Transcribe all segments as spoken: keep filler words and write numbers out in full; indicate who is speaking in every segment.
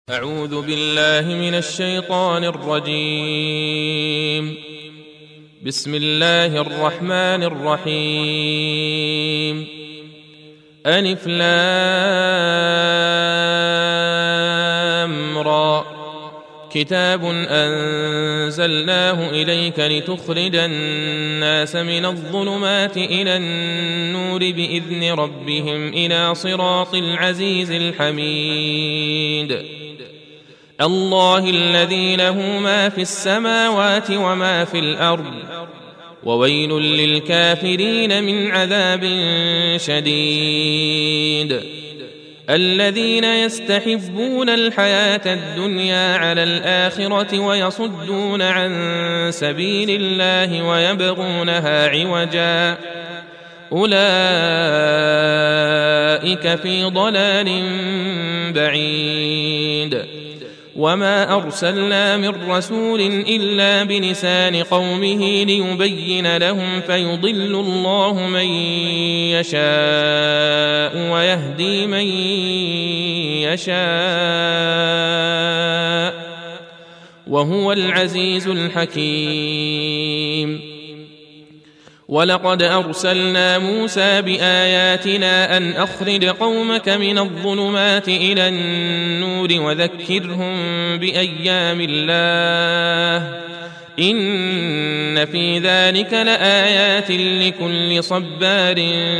Speaker 1: أعوذ بالله من الشيطان الرجيم. بسم الله الرحمن الرحيم. ألف لام را. كتاب أنزلناه إليك لتخرج الناس من الظلمات إلى النور بإذن ربهم إلى صراط العزيز الحميد. الله الذي له ما في السماوات وما في الأرض، وويل للكافرين من عذاب شديد. الذين يستحبون الحياة الدنيا على الآخرة ويصدون عن سبيل الله ويبغونها عوجا، أولئك في ضلال بعيد. وما أرسلنا من رسول إلا بلسان قومه ليبين لهم، فيضل الله من يشاء ويهدي من يشاء، وهو العزيز الحكيم. ولقد أرسلنا موسى بآياتنا أن أخرج قومك من الظلمات إلى النور وذكرهم بأيام الله، إن في ذلك لآيات لكل صبار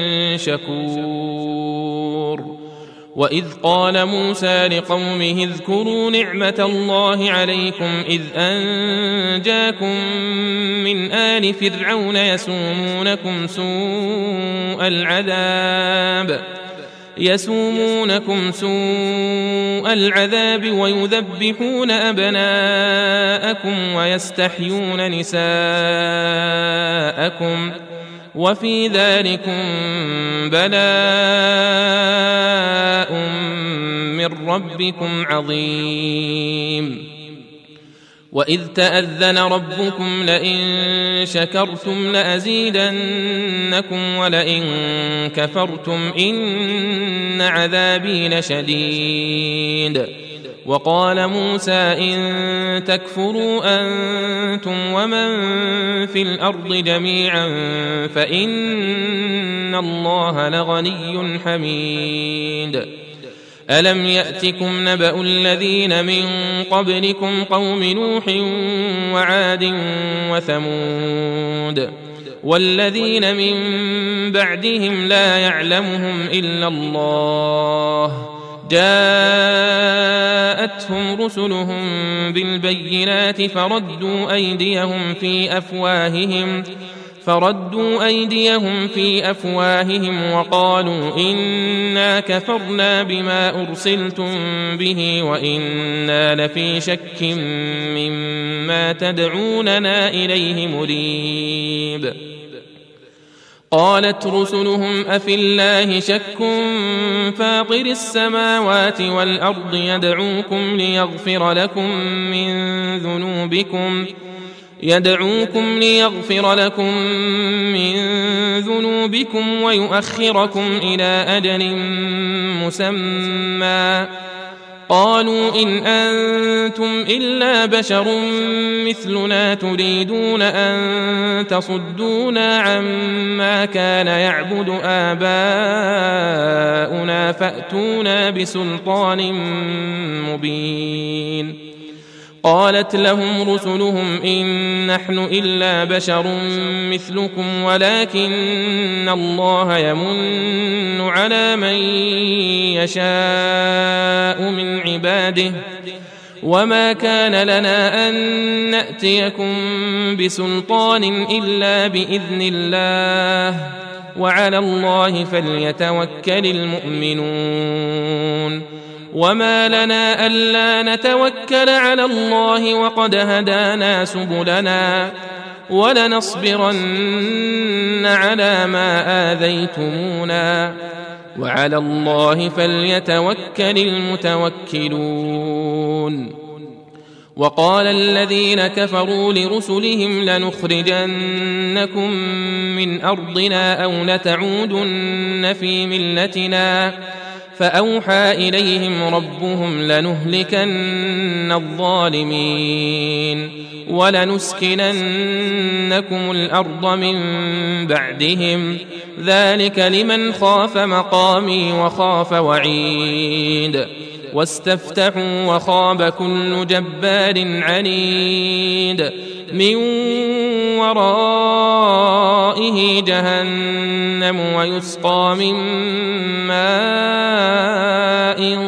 Speaker 1: شكور. وإذ قال موسى لقومه اذكروا نعمة الله عليكم إذ أنجاكم من آل فرعون يسومونكم سوء العذاب يسومونكم سوء العذاب ويذبحون أبناءكم ويستحيون نساءكم، وفي ذلكم بلاء من ربكم عظيم. وإذ تأذن ربكم لئن شكرتم لأزيدنكم ولئن كفرتم إن عذابي لشديد. وقال موسى إن تكفروا أنتم ومن في الأرض جميعا فإن الله لغني حميد. ألم يأتكم نبأ الذين من قبلكم قوم نوح وعاد وثمود والذين من بعدهم لا يعلمهم إلا الله، جاءتهم رسلهم بالبينات فردوا أيديهم في أفواههم فردوا أيديهم في أفواههم وقالوا إنا كفرنا بما أرسلتم به وإنا لفي شك مما تدعوننا إليه مريب. قالت رسلهم أفي الله شك فاطر السماوات والأرض يدعوكم ليغفر لكم من ذنوبكم يدعوكم ليغفر لكم من ذنوبكم ويؤخركم إلى أجل مسمى. قالوا إن أنتم إلا بشر مثلنا تريدون أن تصدونا عما كان يعبد آباؤنا فأتونا بسلطان مبين. قالت لهم رسلهم إن نحن إلا بشر مثلكم ولكن الله يمن على من يشاء من عباده، وما كان لنا أن نأتيكم بسلطان إلا بإذن الله، وعلى الله فليتوكل المؤمنون. وما لنا ألا نتوكل على الله وقد هدانا سبلنا ولنصبرن على ما آذيتمونا، وعلى الله فليتوكل المتوكلون. وقال الذين كفروا لرسلهم لنخرجنكم من أرضنا أو لتعودن في ملتنا فأوحى إليهم ربهم لنهلكن الظالمين ولنسكننكم الأرض من بعدهم ذلك لمن خاف مقامي وخاف وعيد واستفتحوا وخاب كل جبار عنيد من ورائه جهنم ويسقى من ماء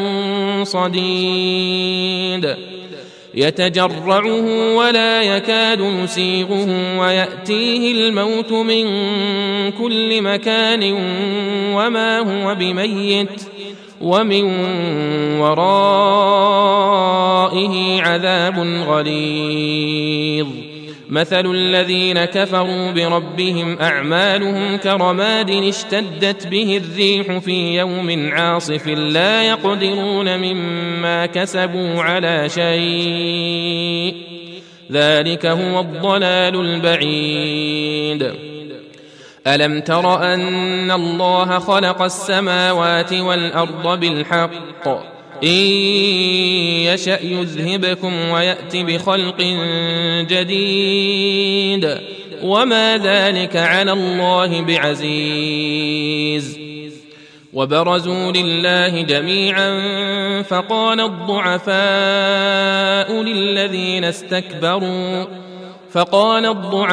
Speaker 1: صديد يتجرعه ولا يكاد يسيغه ويأتيه الموت من كل مكان وما هو بميت ومن ورائه عذاب غليظ مثل الذين كفروا بربهم أعمالهم كرماد اشتدت به الريح في يوم عاصف لا يقدرون مما كسبوا على شيء ذلك هو الضلال البعيد ألم تر أن الله خلق السماوات والأرض بالحق إن يشأ يذهبكم ويأت بخلق جديد وما ذلك على الله بعزيز وبرزوا لله جميعا فقال الضعفاء للذين استكبروا فقال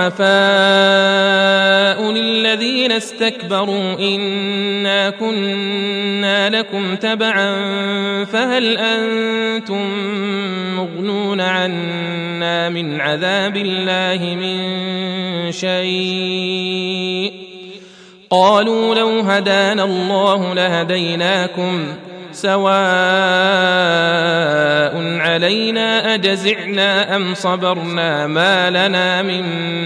Speaker 1: الضعفاء للذين استكبروا إنا كنا لكم تبعا فهل أنتم مغنون عنا من عذاب الله من شيء قالوا لو هدانا الله لهديناكم سواء علينا أجزعنا أم صبرنا ما لنا من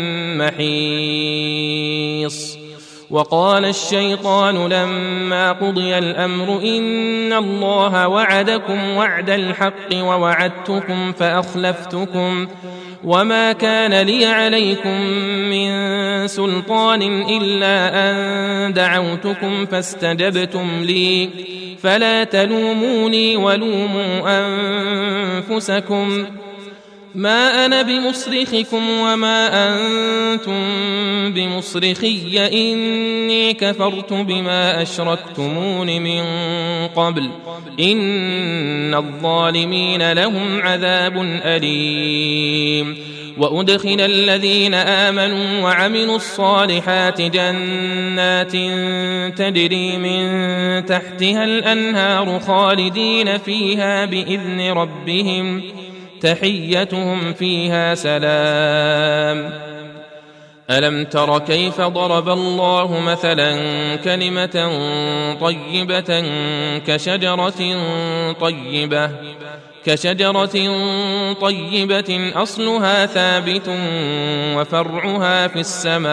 Speaker 1: محيص وقال الشيطان لما قضي الأمر إن الله وعدكم وعد الحق ووعدتكم فأخلفتكم وما كان لي عليكم من سلطان إلا أن دعوتكم فاستجبتم لي فلا تلوموني ولوموا أنفسكم ما أنا بمصرخكم وما أنتم بمصرخي إني كفرت بما أشركتمون من قبل إن الظالمين لهم عذاب أليم وأدخل الذين آمنوا وعملوا الصالحات جنات تجري من تحتها الأنهار خالدين فيها بإذن ربهم تحيتهم فيها سلام ألم تر كيف ضرب الله مثلا كلمة طيبة كشجرة طيبة كشجرة طيبة أصلها ثابت وفرعها في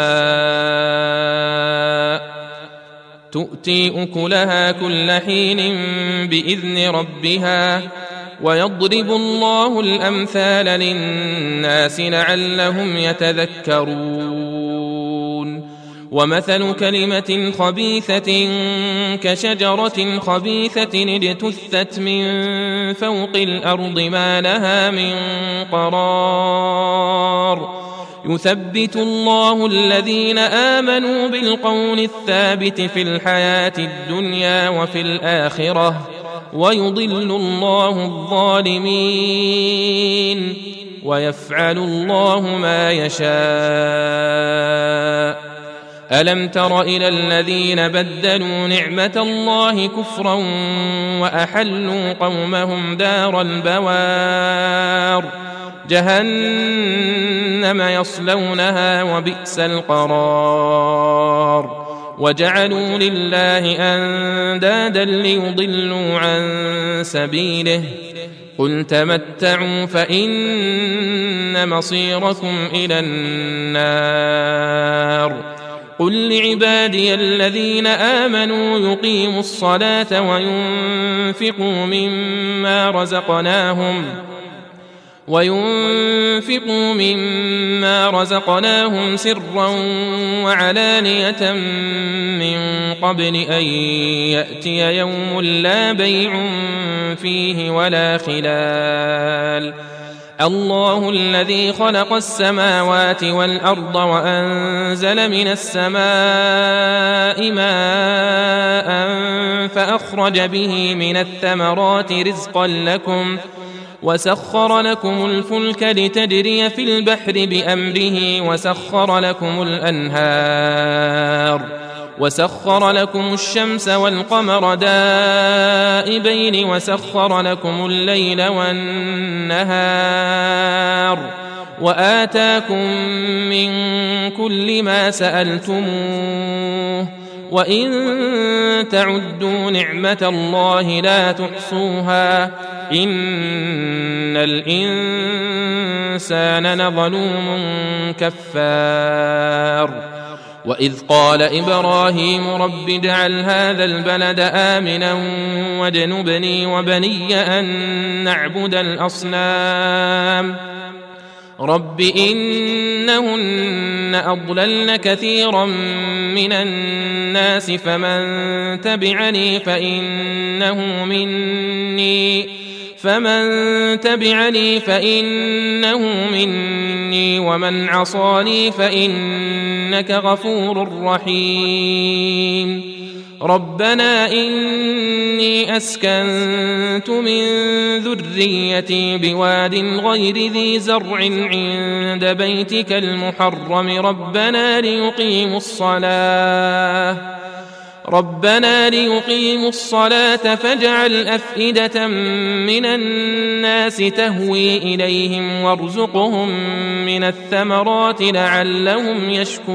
Speaker 1: السماء تؤتي أكلها كل حين بإذن ربها ويضرب الله الأمثال للناس لعلهم يتذكرون ومثل كلمة خبيثة كشجرة خبيثة اجتثت من فوق الأرض ما لها من قرار يثبت الله الذين آمنوا بالقول الثابت في الحياة الدنيا وفي الآخرة ويضل الله الظالمين ويفعل الله ما يشاء ألم تر إلى الذين بدلوا نعمة الله كفرا وأحلوا قومهم دار البوار جهنم يصلونها وبئس القرار وجعلوا لله أندادا ليضلوا عن سبيله قل تمتعوا فإن مصيركم إلى النار قل لعبادي الذين آمنوا يقيموا الصلاة وينفقوا مما رزقناهم وينفقوا مما رزقناهم سرا وعلانية من قبل أن يأتي يوم لا بيع فيه ولا خلال. الله الذي خلق السماوات والأرض وأنزل من السماء ماء فأخرج به من الثمرات رزقا لكم وسخر لكم الفلك لتجري في البحر بأمره وسخر لكم الأنهار وسخر لكم الشمس والقمر دائبين وسخر لكم الليل والنهار وآتاكم من كل ما سألتموه وإن تعدوا نعمة الله لا تحصوها إن الإنسان لظلوم كفار. وإذ قال إبراهيم رب اجعل هذا البلد آمنا واجنبني وبني أن نعبد الأصنام رب إنهن أضللن كثيرا من الناس فمن تبعني فإنه مني فمن تبعني فإنه مني ومن عصاني فإنك غفور رحيم. ربنا إني أسكنت من ذريتي بواد غير ذي زرع عند بيتك المحرم ربنا ليقيموا الصلاة ربنا ليقيموا الصلاة فاجعل أفئدة من الناس تهوي إليهم وارزقهم من الثمرات لعلهم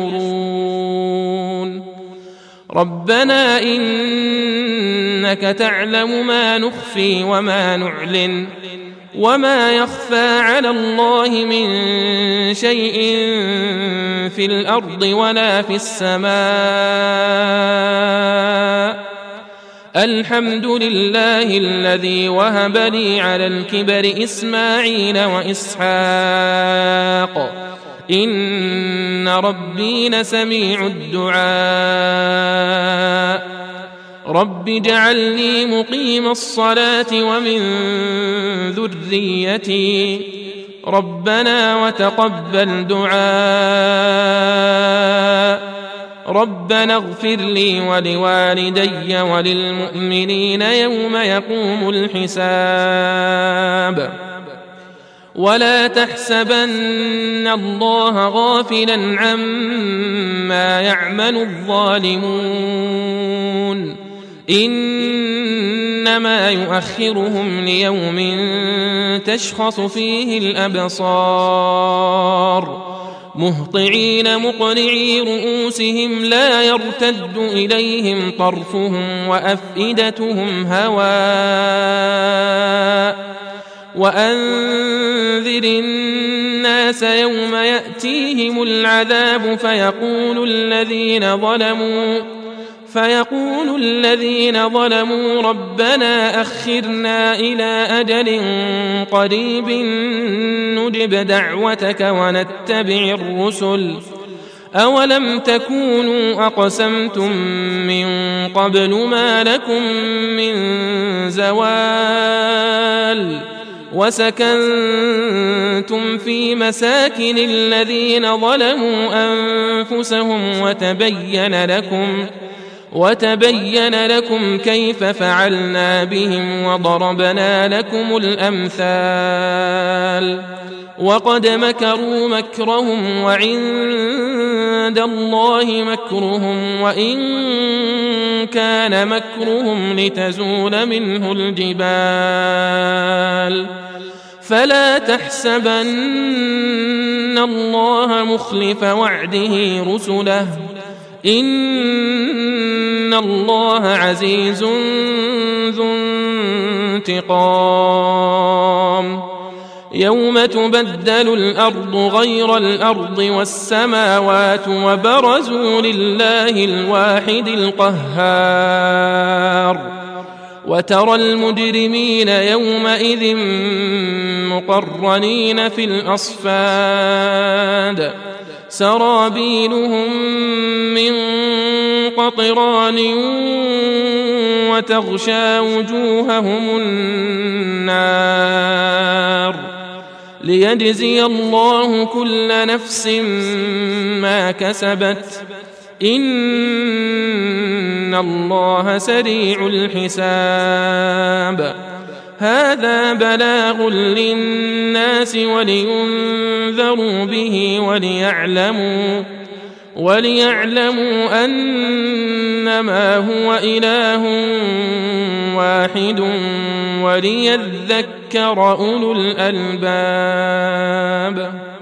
Speaker 1: يشكرون. ربنا إنك تعلم ما نخفي وما نعلن وما يخفى على الله من شيء في الأرض ولا في السماء. الحمد لله الذي وهب لي على الكبر إسماعيل وإسحاق إن ربي لسميع الدعاء. رب اجعلني مقيم الصلاة ومن ذريتي ربنا وتقبل دعاء. ربنا اغفر لي ولوالدي وللمؤمنين يوم يقوم الحساب. ولا تحسبن الله غافلا عما يعمل الظالمون إنما يؤخرهم ليوم تشخص فيه الأبصار مهطعين مقنعي رؤوسهم لا يرتد إليهم طرفهم وأفئدتهم هواء. وأنذر الناس يوم يأتيهم العذاب فيقول الذين ظلموا فيقول الذين ظلموا ربنا أخرنا إلى أجل قريب نجب دعوتك ونتبع الرسل أولم تكونوا أقسمتم من قبل ما لكم من زوال وسكنتم في مساكن الذين ظلموا أنفسهم وتبين لكم وتبين لكم كيف فعلنا بهم وضربنا لكم الأمثال. وقد مكروا مكرهم وعند الله مكرهم وإن كان مكرهم لتزول منه الجبال. فلا تحسبن الله مخلف وعده رسله إن الله عزيز ذو انتقام. يوم تبدل الأرض غير الأرض والسماوات وبرزوا لله الواحد القهار. وترى المجرمين يومئذ مقرنين في الأصفاد سرابيلهم من قطران وتغشى وجوههم النار ليجزي الله كل نفس ما كسبت إن الله سريع الحساب. هذا بلاغ للناس ولينذروا به وليعلموا وليعلموا أنما هو إله واحد وليذكر أولو الألباب.